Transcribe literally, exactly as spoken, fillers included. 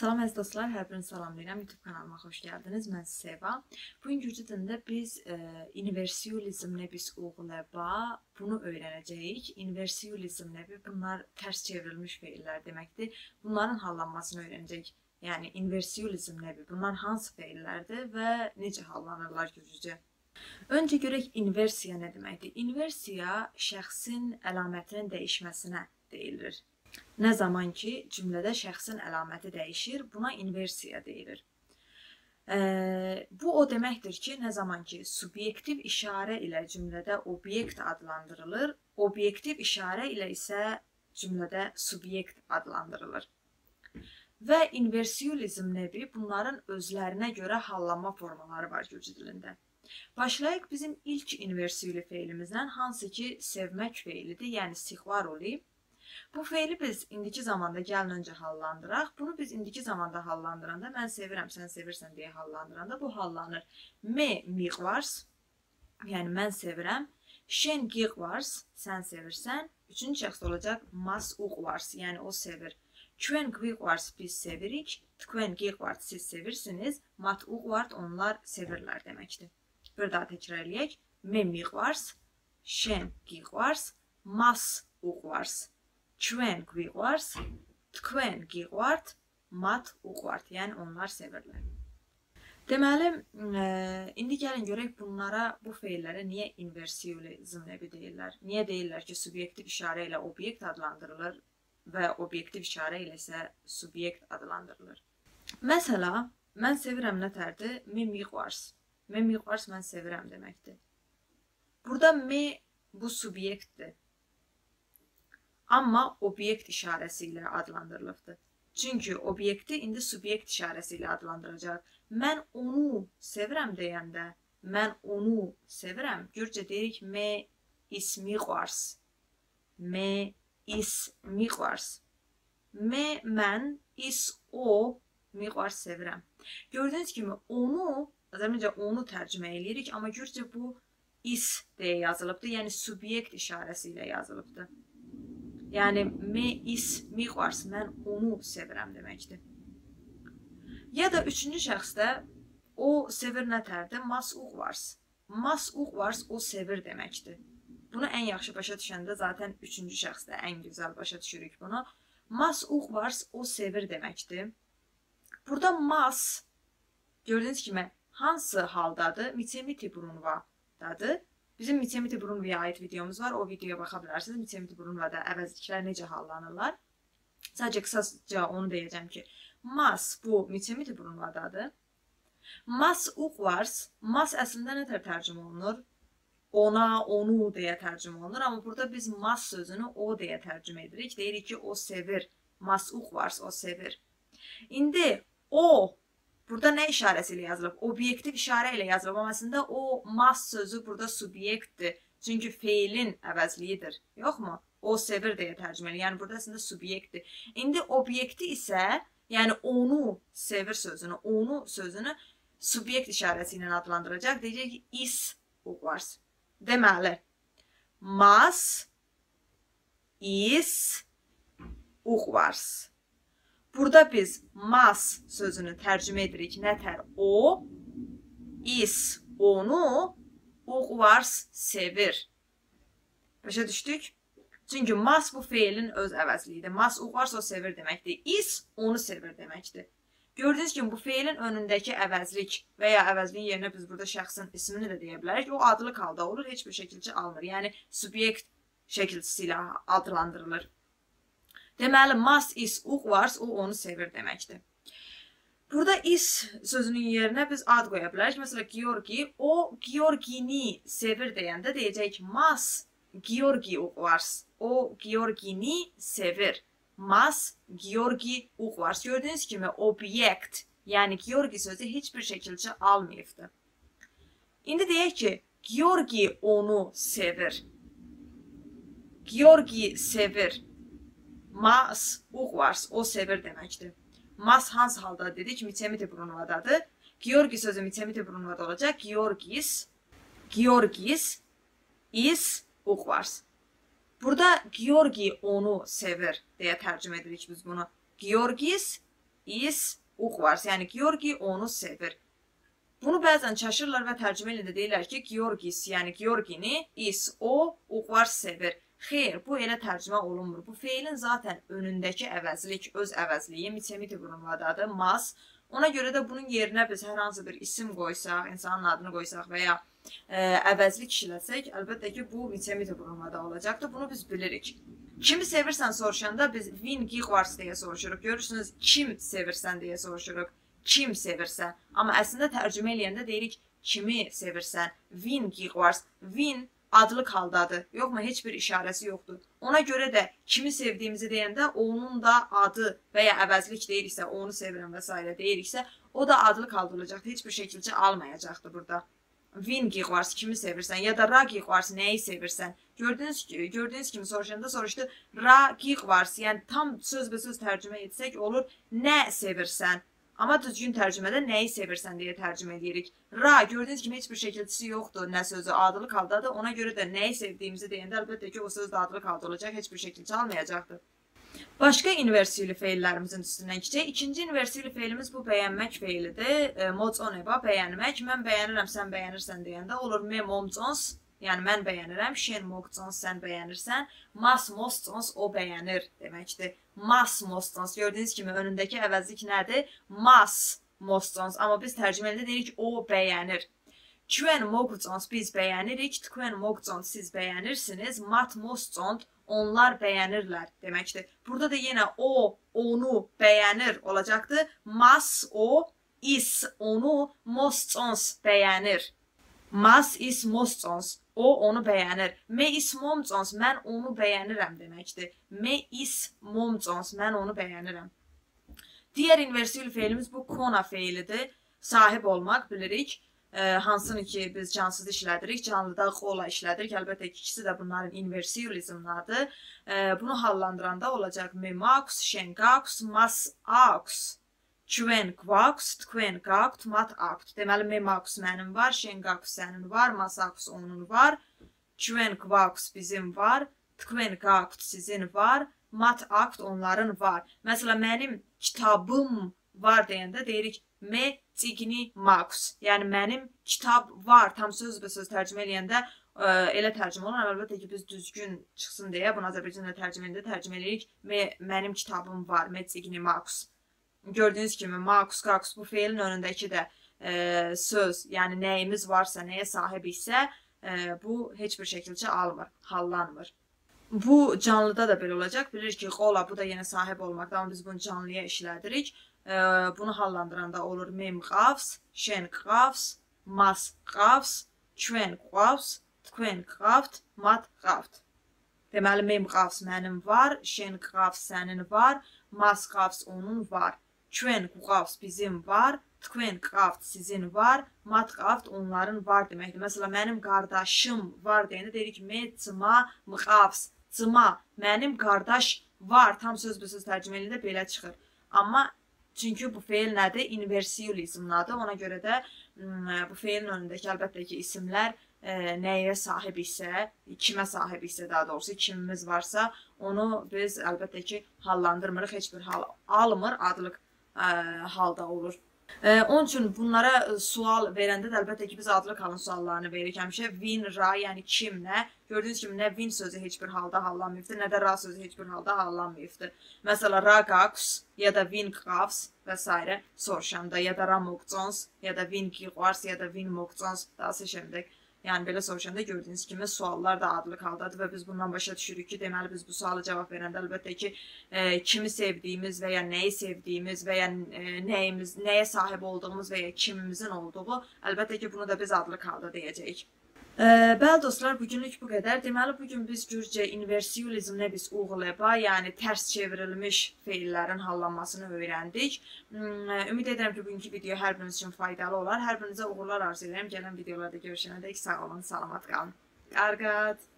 Salam əziz dostlar, hər birini salamlayıram. YouTube kanalıma xoş gəldiniz. Mən Seva. Bugün Gürcü dilində biz e, inversiyulizm nə biz uğuləba bunu öyrənəcəyik. İnversiyulizm nə bir bunlar tərs çevrilmiş feillər deməkdir. Bunların hallanmasını öyrənəcəyik. Yəni inversiyulizm nə bir bunlar hansı feillərdir və necə hallanırlar Gürcücə. Öncə görək inversiya nə deməkdir. İnversiya şəxsin əlamətinin dəyişməsinə deyilir. Nə zaman ki, cümlədə şəxsin əlaməti dəyişir, buna inversiya deyilir. E, bu o deməkdir ki, nə zaman ki, subyektiv işarə ilə cümlədə obyekt adlandırılır, obyektiv işarə ilə isə cümlədə subyekt adlandırılır. Və inversiyulizm nəbi bunların özlərinə görə hallanma formaları var Gürcü dilində. Başlayıq bizim ilk inversiyuli feilimizdən, hansı ki, sevmək feilidir, yəni sixvaroli. Bu feili biz indiki zamanda gəlin öncə hallandıraq. Bunu biz indiki zamanda hallandıranda, mən sevirəm, sən sevirsən deyə hallandıranda bu hallanır. Me miqvars, yəni mən sevirəm. Şen giqvars, sən sevirsən. Üçüncü şəxs olacaq mas uqvars, yəni o sevir. Kven giqvars biz sevirik. Tkven giqvars siz sevirsiniz. Mat uqvart onlar sevirlər deməkdir. Bir daha təkrar eləyək. Me miqvars, şen giqvars, mas uqvars. Kven giqvars, tkven giqvart, mat uqvart. Yəni onlar sevirlər. Deməli, e, indi gəlin görək bunlara, bu feillərə niyə inversiyulizm nəbi deyirlər? Niyə deyirlər ki, subyektiv işarə ilə obyekt adlandırılır və obyektiv işarə ilə isə subyekt adlandırılır? Məsəla, mən sevirəm nətərdir? Me miqvars. Me miqvars mən sevirəm deməkdir. Burada me bu subyektdir. Amma obyekt işarəsi ilə adlandırılıbdır. Çünki obyekti indi subyekt işarəsi ilə adlandıracaq. Mən onu sevirəm deyəndə, mən onu sevirəm. Gürcə deyirik, me is miqvars. Me is miqvars. Me mən, is o, miqvars sevirəm. Gördüyünüz kimi onu, azərbaycanca onu tərcümə eləyirik, amma Gürcə bu is deyə yazılıbdır, yəni subyekt işarəsi ilə yazılıbdır. Yəni, me is miqvars, mən onu sevirəm deməkdir. Ya da üçüncü şəxsdə o sevir nətərdir? Mas uqvars. Mas uqvars o sevir deməkdir. Bunu ən yaxşı başa düşəndə zaten üçüncü şəxsdə ən gözəl başa düşürük bunu. Mas uqvars o sevir deməkdir. Burada mas, gördüyünüz kimi, hansı haldadır? Mitemiti brunvadadır. Bizim Mitemiti brunvaya aid videomuz var. O videoya baxa bilərsiniz. Mitemiti brunvada əvəzliklər necə hallanırlar. Sadəcə qısaca onu deyəcəm ki, mas bu Mitemiti brunvadadır. Mas uqvars, mas əslində nətər tərcümə olunur? Ona, onu deyə tərcümə olunur. Amma burada biz mas sözünü o deyə tərcümə edirik. Deyirik ki, o sevir. Mas uqvars, o sevir. İndi o, burada nə işarəsi ilə yazılıb? Obyektiv işarə ilə yazılıb. Amma əslində o mas sözü burada subyektdir. Çünki feilin əvəzliyidir. Yoxmu? O sevir deyə tərcümə edilir. Yəni burada əslində subyektdir. İndi obyekti isə, yəni onu sevir sözünü, onu sözünü subyekt işarəsi ilə adlandıracaq. Deyəcək ki, is uqvars. Deməli, mas is uqvars. Burada biz mas sözünü tərcümə edirik. Nətər? O, is, onu, uqvars, sevir. Başa düşdük? Çünki mas bu feilin öz əvəzliyidir. Mas uqvars o sevir deməkdir. Is, onu sevir deməkdir. Gördüyünüz kimi, bu feilin önündəki əvəzlik və ya əvəzliyin yerinə biz burada şəxsin ismini də deyə bilərik. O adlı halda olur, heç bir şəkilçi alınır. Yəni, subyekt şəkilçisi ilə adlandırılır. Deməli, mas is uqvars, o onu sevir deməkdir. Burada is sözünün yerinə biz ad qoya bilərik. Məsələn, Georgi, o Georgini sevir deyəndə deyəcək ki, mas Georgi uqvars, o Georgini sevir. Mas Georgi uqvars. Gördüyünüz kimi, obyekt, yəni Georgi sözü heç bir şəkilçi almayıbdır. İndi deyək ki, Georgi onu sevir. Georgi sevir. Mas uqvars, o sevir deməkdir. Mas hansı halda dedik? Mitemiti brunvadadır. Georgi sözü Mitemiti brunvada olacaq. Georgis, Georgis, is uqvars. Burada Georgi onu sevir deyə tərcümə edirik biz bunu. Georgis is Uqvars. Yəni Georgi onu sevir. Bunu bəzən çaşırlar və tərcümə ilə də deyirlər ki, Georgis, yəni Georgini is o Uqvars sevir. Xeyr, bu elə tərcümə olunmur. Bu feilin zaten önündəki əvəzlik, öz əvəzliyi miçemiti burunladadır, mas. Ona görə də bunun yerinə biz hər hansı bir isim qoysaq, insanın adını qoysaq və ya ə, əvəzlik işləsək, əlbəttə ki, bu miçemiti burunlada olacaqdır. Bunu biz bilirik. Kimi sevirsən soruşanda biz Vin Georgis deyə soruşuruq. Görürsünüz, kim sevirsən deyə soruşuruq. Kim sevirsən. Amma əslində tərcümə eləyəndə deyirik, kimi sevirsən. Vin Georgis. Vin adlıq haldadır. Yoxmu? Heç bir işarəsi yoxdur. Ona görə də kimi sevdiyimizi deyəndə onun da adı və ya əvəzlik deyiriksə, onu sevirəm və s. deyiriksə, o da adlıq halda olacaqdır. Heç bir şəkilcə almayacaqdır burada. Vin Georgis kimi sevirsən ya da Ra Georgis nəyi sevirsən? Gördüyünüz, gördüyünüz kimi soruşanda soruşdu. Ra Georgis, yəni tam söz və söz tərcümə etsək olur, nə sevirsən? Amma düzgün tərcümədə nəyi sevirsən deyə tərcümə edirik. Ra, gördüyünüz kimi heç bir şəkilçisi yoxdur, nə sözü adlıq haldadır. Ona görə də nəyi sevdiyimizi deyəndə əlbəttə ki, o söz də adlıq halda olacaq, heç bir şəkilçi almayacaqdır. Başqa inversiyli feillərimizin üstündən keçək. İkinci inversiyli feilimiz bu bəyənmək feilidir. E, Moconeba, bəyənmək. Mən bəyənirəm, sən bəyənirsən deyəndə olur me momcons. Yəni, mən bəyənirəm, şen mokcons, sən bəyənirsən, mas moscons, o bəyənir deməkdir. Mas moscons, gördüyünüz kimi önündəki əvəzlik nədir? Mas moscons, amma biz tərcümə edəndə deyirik, o bəyənir. Kven mokcons, biz bəyənirik, tkven mokcons, siz bəyənirsiniz, mat moscons, onlar bəyənirlər deməkdir. Burada da yenə o, onu bəyənir olacaqdır. Mas, o, is, onu, moscons bəyənir. Mas is moscons. O onu bəyənir. Me is momcons, mən onu bəyənirəm deməkdir. Me is momcons, mən onu bəyənirəm. Digər inversiyli feilimiz bu kona feilidir. Sahib olmaq bilirik. E, hansını ki biz cansız işlədirik, canlıda qola işlədirik. Əlbəttə ki, ikisi də bunların inversiyalizmlardır. E, bunu hallandıranda olacaq me max, şen gax, mas ax. Kven kvaks, tkven gakt, mat akt. Deməli, me max mənim var, şen gax sənin var, mas ax onun var. Kven kvaks bizim var, tkven gakt sizin var, mat akt onların var. Məsələn, mənim kitabım var deyəndə deyirik me cigni max. Yəni, mənim kitab var. Tam söz və söz tərcümə eləyəndə ə, elə tərcümə olun. Əlbəttə ki, biz düzgün çıxsın deyə bunu Azərbaycanda tərcümə eləyəndə tərcümə eləyirik. Me, mənim kitabım var, me cigni max. Gördüyünüz kimi, max, qax bu feilin önündəki də e, söz, yəni nəyimiz varsa, nəyə sahib isə e, bu heç bir şəkilcə almır, hallanmır. Bu canlıda da belə olacaq. Bilirik ki, qola bu da yenə sahib olmaqda, amma biz bunu canlıya işlədirik. E, bunu hallandıranda olur mem qavs, şen qavs, mas qavs, kven qavs, tkven qaft, mat qaft. Deməli, mem qavs mənim var, şen qavs sənin var, mas qavs onun var. Kven qavs bizim var, tkven qaft sizin var, mat qaft onların var deməkdir. Məsələn, mənim qardaşım var deyəndə deyirik me cıma mqavs. Cıma, mənim qardaş var. Tam söz bu söz tərcümə eləyəndə belə çıxır. Amma çünki bu feil nədir? Inversiyalizmladır. Ona görə də bu feilin önündəki əlbəttə ki, isimlər e, nəyə sahib isə, kimə sahib isə daha doğrusu, kimimiz varsa, onu biz əlbəttə ki, hallandırmırıq. Heç bir hal almır, adlıq ə, halda olur. E, onun üçün bunlara sual verəndə də əlbəttə ki, biz adlıq halın suallarını veririk həmişə. Vin, ra, yəni kim, nə? Gördüyünüz kimi, nə vin sözü heç bir halda hallanmayıbdır, nə də ra sözü heç bir halda hallanmayıbdır. Məsələn, ra qax ya da vin qavs və s. soruşanda, ya da ra mokcons, ya da vin qiqvars, ya da vin mokcons, daha seçəmdək. Yəni, belə soruşanda gördüyünüz kimi suallar da adlıq haldadır və biz bundan başa düşürük ki, deməli biz bu sualı cavab verəndə əlbəttə ki, e, kimi sevdiyimiz və ya nəyi sevdiyimiz və ya e, nəyimiz, nəyə sahib olduğumuz və ya kimimizin olduğu, əlbəttə ki, bunu da biz adlıq halda deyəcəyik. E, bəli dostlar, bugünlük bu qədər. Deməli, bugün biz Gürcə inversiyalizmlə biz uğuleba, yəni tərs çevrilmiş feillərin hallanmasını öyrəndik. Ümid edirəm ki, bugünkü video hər biriniz üçün faydalı olar. Hər birinizə uğurlar arzu edirəm. Gələn videolarda görüşənədək sağ olun, salamat qalın. Qarqat!